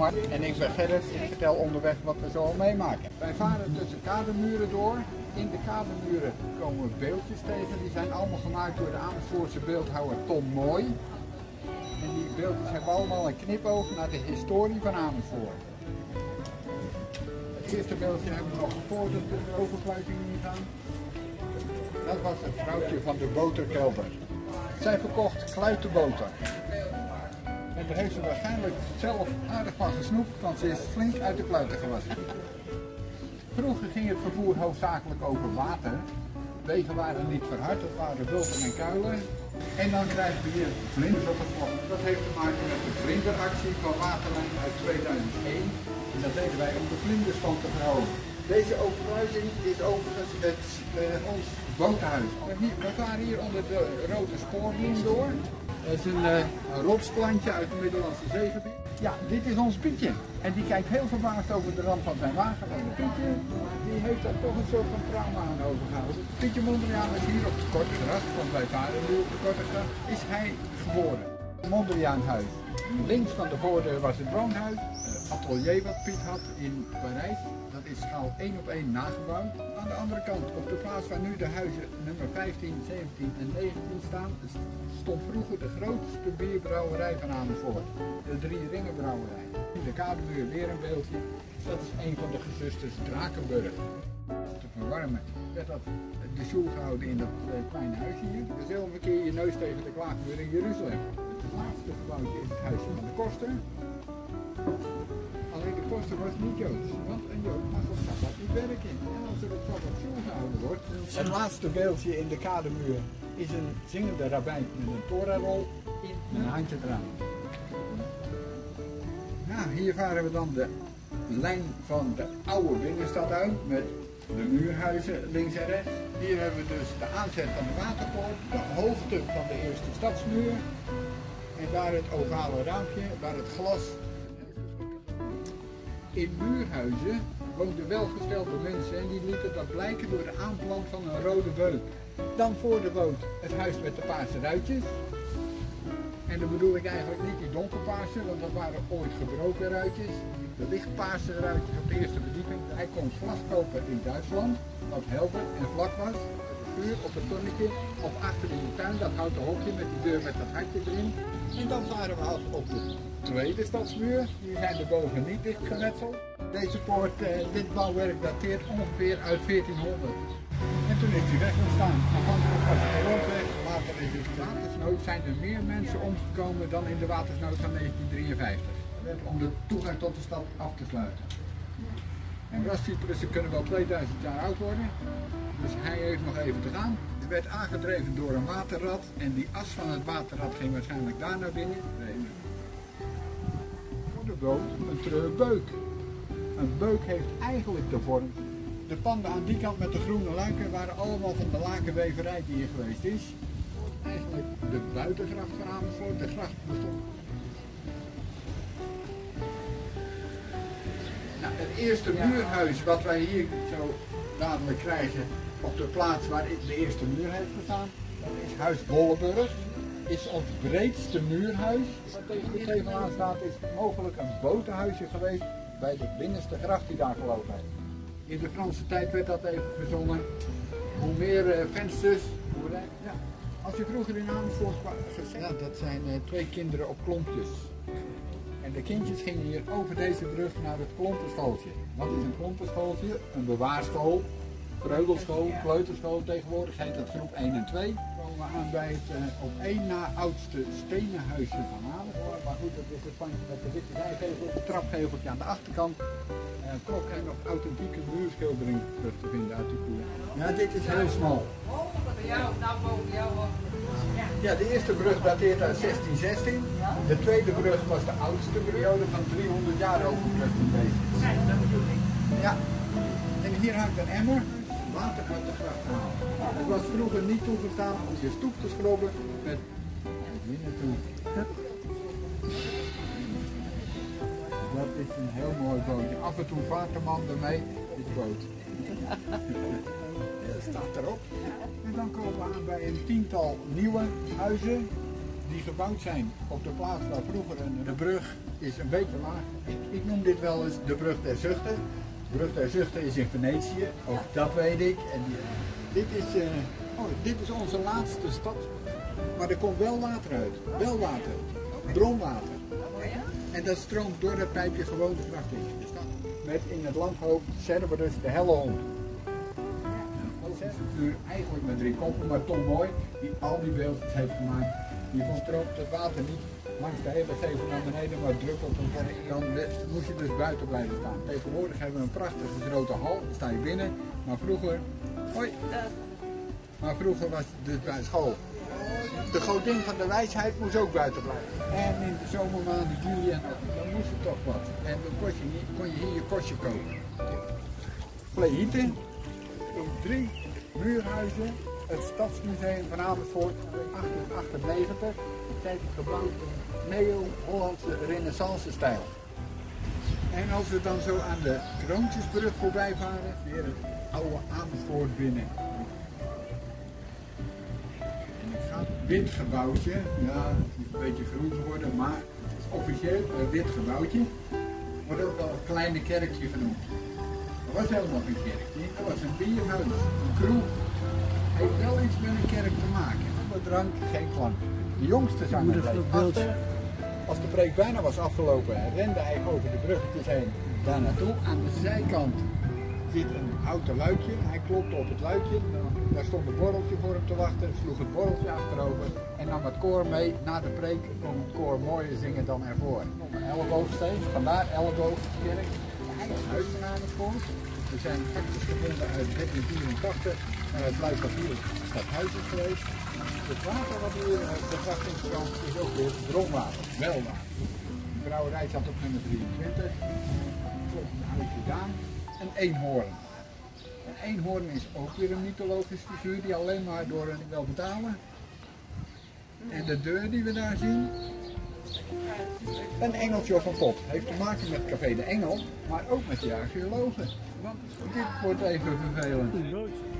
Mart en ik ben Gerrit. Ik vertel onderweg wat we zo al meemaken. Wij varen tussen kadermuren door. In de kadermuren komen we beeldjes tegen. Die zijn allemaal gemaakt door de Amersfoortse beeldhouwer Tom Mooi. En die beeldjes hebben allemaal een knipoog naar de historie van Amersfoort. Het eerste beeldje hebben we nog voor de overkluiting ingaan. Dat was het vrouwtje van de boterkelder. Zij verkocht kluitenboter. En daar heeft ze waarschijnlijk zelf aardig van gesnoept, want ze is flink uit de kluiten gewassen. Vroeger ging het vervoer hoofdzakelijk over water. Wegen waren niet verhard, dat waren bulten en kuilen. En dan krijgen we hier vlinders op het vlot. Dat heeft te maken met de vlinderactie van Waterlijn uit 2001. En dat deden wij om de vlinderstand te verhogen. Deze overkruising is overigens ons boothuis. We varen hier onder de rode spoorlijn door. Dat is een rotsplantje uit de Middellandse Zeegebied. Ja, dit is ons Pietje. En die kijkt heel verbaasd over de rand van zijn wagen. En Pietje, die heeft daar toch een soort van trauma aan overgehouden. Pietje Mondriaan is hier op de Korte Gracht, want wij varen nu op de Korte Gracht, is hij geboren. Mondriaanhuis. Links van de voordeur was het woonhuis. Atelier wat Piet had in Parijs. Dat is schaal 1 op 1 nagebouwd. Aan de andere kant, op de plaats waar nu de huizen nummer 15, 17 en 19 staan, stond vroeger de grootste bierbrouwerij van Amersfoort. De Drie Ringen Brouwerij. In de kadermuur weer een beeldje. Dat is een van de gezusters Drakenburg. Te verwarmen werd dat de sjoel gehouden in dat kleine huisje hier. Dus heel een keer je neus tegen de klaagmuur in Jeruzalem. Het laatste gebouwtje is het huisje van de koster. Alleen de koster was niet Joods, want een Jood mag op Sabbat niet werken. En als er op Sabbat sjoel gehouden wordt. Het laatste beeldje in de kadermuur is een zingende rabbijn met een Torarol in een handje eraan. Nou, hier varen we dan de lijn van de oude binnenstad uit met de muurhuizen links en rechts. Hier hebben we dus de aanzet van de waterpoort, de hoogte van de eerste stadsmuur en daar het ovale raampje, waar het glas. In muurhuizen woonden welgestelde mensen en die lieten dat blijken door de aanplant van een rode beuk. Dan voor de boot het huis met de paarse ruitjes. En dan bedoel ik eigenlijk niet die donkerpaarse, want dat waren ooit gebroken ruitjes. De lichtpaarse ruitjes op de eerste verdieping. Hij kon glas kopen in Duitsland, wat helder en vlak was. Vuur op het tonnetje of achter in de tuin, dat houten hokje met die deur met dat hartje erin. En dan varen we af op de tweede stadsmuur. Hier zijn de bogen niet dichtgemetseld. Deze poort, dit bouwwerk dateert ongeveer uit 1400. En toen is die weg ontstaan. Aanvankelijk was het een rondweg, later is het watersnood. Zijn er meer mensen omgekomen dan in de watersnood van 1953. Om de toegang tot de stad af te sluiten. En grascypressen kunnen wel 2000 jaar oud worden. Dus hij heeft nog even te gaan. Het werd aangedreven door een waterrad en die as van het waterrad ging waarschijnlijk daar naar binnen. Voor de boot een treurbeuk. Een beuk heeft eigenlijk de vorm. De panden aan die kant met de groene luiken waren allemaal van de lakenweverij die hier geweest is. Eigenlijk de buitengracht van Amersfoort, de gracht bestond. Nou, het eerste muurhuis wat wij hier zo dadelijk krijgen op de plaats waar de eerste muur heeft gestaan, dat is Huis Bolleburg. Is ons breedste muurhuis, wat tegen de gevel aan staat, is mogelijk een botenhuisje geweest bij de binnenste gracht die daar gelopen heeft. In de Franse tijd werd dat even verzonnen. Hoe meer vensters, hoe ja. Als je vroeger in Amersfoort kwam, ja, dat zijn 2 kinderen op klompjes. En de kindjes gingen hier over deze brug naar het klompenschooltje. Wat is een klompenschooltje? Een bewaarschool, vreugelschool, kleuterschool. Tegenwoordig heet dat groep 1 en 2. We komen aan bij het op 1 na oudste stenen huisje van Amersfoort. Maar goed, dat is het pandje met de witte zijgevel, het trapgeveltje aan de achterkant. Klok en nog authentieke muurschildering terug te vinden uit de koer. Ja, dit is heel smal. Ja, de eerste brug dateert uit 1616. De tweede brug was de oudste periode van 300 jaar overbruggen bezig. Ja, en hier hangt een emmer water uit de gracht halen. Het was vroeger niet toegestaan om je stoep te schrobben met binnen toe. Dat is een heel mooi bootje. Af en toe vaart de man ermee, dit boot. Dat staat erop. En dan komen we aan bij een 10-tal nieuwe huizen. die gebouwd zijn op de plaats waar vroeger de brug is een beetje laag. Ik noem dit wel eens de brug der zuchten. De brug der zuchten is in Venetië, ook dat weet ik. En dit is onze laatste stad, maar er komt wel water uit. Wel water, bronwater. En dat stroomt door dat pijpje gewoon de gracht in. Met in het landhoofd Cerberus de Hellehond. Nu eigenlijk met 3 koppen, maar Tom Mooi, die al die beeldjes heeft gemaakt, die stroomt het water niet langs de hele gevel naar beneden, maar druppelt en dan moest je dus buiten blijven staan. Tegenwoordig hebben we een prachtige grote hal, dan sta je binnen, maar vroeger, was het dus bij school. De godin van de wijsheid moest ook buiten blijven. En in de zomermaanden juli en dan moest het toch wat. En dan kon je hier je kostje kopen. Vlehieten, in 3 muurhuizen, het Stadsmuseum van Amersfoort, 1898, zijn gebouwd in neo-Hollandse renaissance stijl. En als we dan zo aan de Kroontjesbrug voorbij varen, weer het oude Amersfoort binnen. En het gaat wit gebouwtje, ja, het is een beetje groen geworden, maar het is officieel een wit gebouwtje. Wordt ook wel een kleine kerkje genoemd. Er was helemaal geen kerkje, er was een bierhuis, een kroeg. Heeft wel iets met een kerk te maken. Alle drank, geen klank. De jongste zanger bleef achter. Als de preek bijna was afgelopen, rende hij over de bruggetjes heen daar naartoe. Aan de zijkant zit een houten luikje. Hij klopte op het luikje. Daar stond een borreltje voor hem te wachten. Sloeg het borreltje achterover en nam het koor mee. Na de preek kon het koor mooier zingen dan ervoor. Een elleboogsteeg, vandaar elleboogkerk. Het huis van Amersfoort. Er zijn actes gevonden uit 1384 en het blijkt dat hier het stadhuis is geweest. Het water wat hier de gracht in stroomt is ook weer bronwater, wel water. De brouwerij zat op nummer 23, klopt een huisje daar. Een eenhoorn. Een eenhoorn is ook weer een mythologisch figuur die alleen maar door een wil betalen. En de deur die we daar zien, een engeltje of een pop. Heeft te maken met Café de Engel, maar ook met de archeologen. Want dit wordt even vervelend.